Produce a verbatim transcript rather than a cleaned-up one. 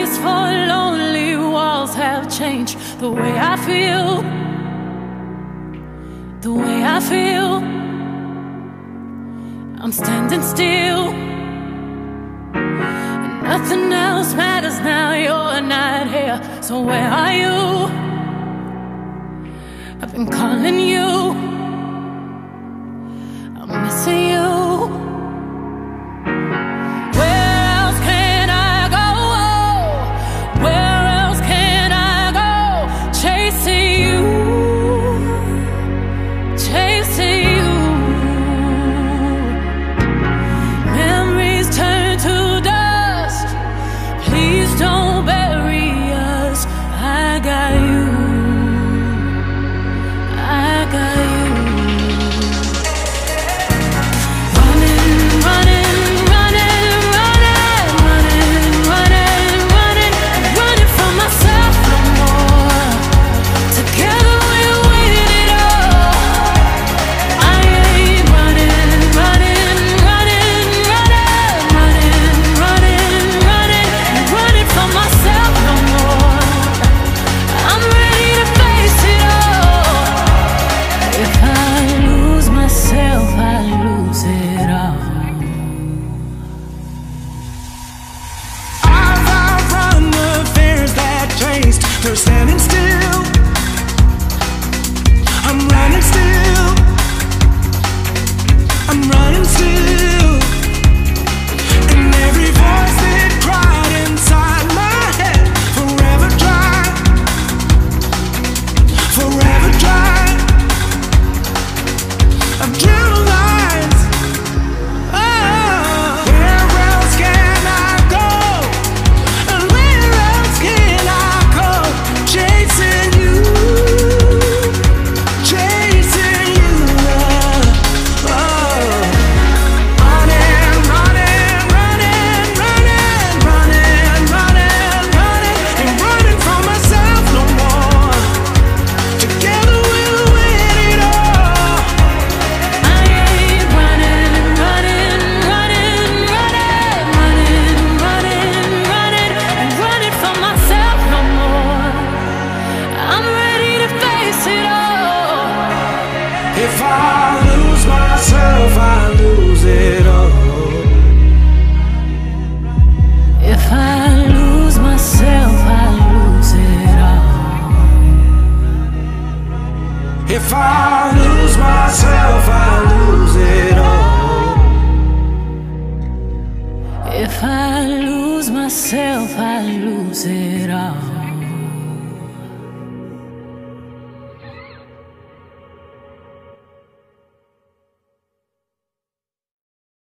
for lonely walls have changed the way I feel, the way I feel. I'm standing still, and nothing else matters now. You're not here, so where are you? I've been calling you, I'm missing you. They're standing still, I'm running still, I'm running still. And every voice that cried inside my head, forever dry, forever dry. I've drew lines, oh, where else can I go? And where else can I go? Chasing you, chasing you, oh, running, running, running, running, running, running, running, ain't running from myself no more. Together we'll win it all. I ain't running, running, running, running, running, running, running, ain't running from myself no more. I'm ready to face it all. If I lose myself, I lose it all. If I lose myself, I lose it all. If I lose myself, I lose it all. If I lose myself, I lose it all.